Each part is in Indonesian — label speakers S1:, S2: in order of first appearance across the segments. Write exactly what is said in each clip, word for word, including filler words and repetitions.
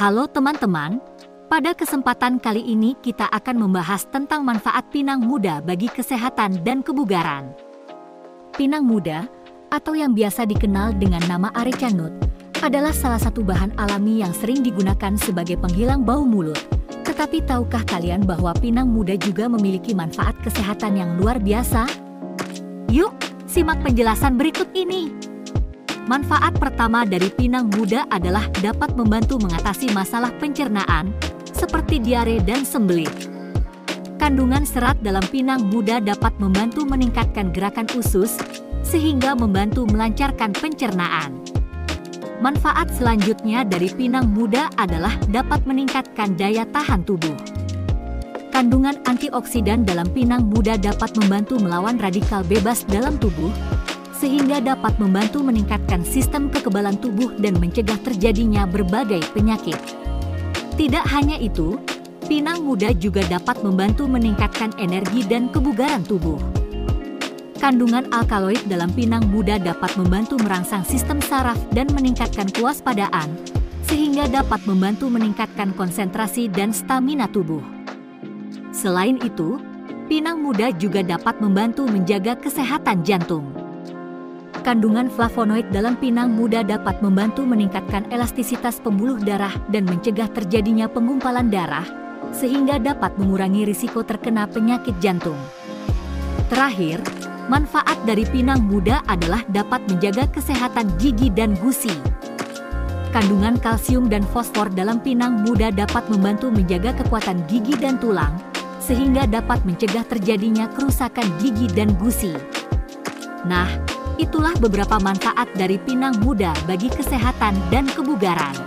S1: Halo teman-teman, pada kesempatan kali ini kita akan membahas tentang manfaat pinang muda bagi kesehatan dan kebugaran. Pinang muda, atau yang biasa dikenal dengan nama areca nut, adalah salah satu bahan alami yang sering digunakan sebagai penghilang bau mulut. Tetapi tahukah kalian bahwa pinang muda juga memiliki manfaat kesehatan yang luar biasa? Yuk, simak penjelasan berikut ini. Manfaat pertama dari pinang muda adalah dapat membantu mengatasi masalah pencernaan, seperti diare dan sembelit. Kandungan serat dalam pinang muda dapat membantu meningkatkan gerakan usus, sehingga membantu melancarkan pencernaan. Manfaat selanjutnya dari pinang muda adalah dapat meningkatkan daya tahan tubuh. Kandungan antioksidan dalam pinang muda dapat membantu melawan radikal bebas dalam tubuh, sehingga dapat membantu meningkatkan sistem kekebalan tubuh dan mencegah terjadinya berbagai penyakit. Tidak hanya itu, pinang muda juga dapat membantu meningkatkan energi dan kebugaran tubuh. Kandungan alkaloid dalam pinang muda dapat membantu merangsang sistem saraf dan meningkatkan kewaspadaan, sehingga dapat membantu meningkatkan konsentrasi dan stamina tubuh. Selain itu, pinang muda juga dapat membantu menjaga kesehatan jantung. Kandungan flavonoid dalam pinang muda dapat membantu meningkatkan elastisitas pembuluh darah dan mencegah terjadinya penggumpalan darah, sehingga dapat mengurangi risiko terkena penyakit jantung. Terakhir, manfaat dari pinang muda adalah dapat menjaga kesehatan gigi dan gusi. Kandungan kalsium dan fosfor dalam pinang muda dapat membantu menjaga kekuatan gigi dan tulang, sehingga dapat mencegah terjadinya kerusakan gigi dan gusi. Nah, itulah beberapa manfaat dari pinang muda bagi kesehatan dan kebugaran.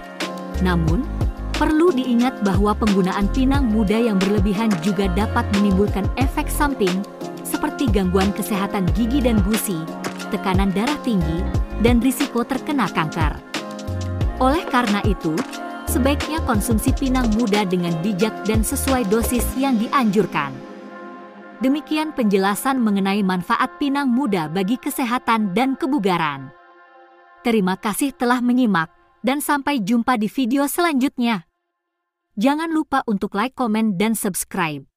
S1: Namun, perlu diingat bahwa penggunaan pinang muda yang berlebihan juga dapat menimbulkan efek samping seperti gangguan kesehatan gigi dan gusi, tekanan darah tinggi, dan risiko terkena kanker. Oleh karena itu, sebaiknya konsumsi pinang muda dengan bijak dan sesuai dosis yang dianjurkan. Demikian penjelasan mengenai manfaat pinang muda bagi kesehatan dan kebugaran. Terima kasih telah menyimak, dan sampai jumpa di video selanjutnya. Jangan lupa untuk like, komen, dan subscribe.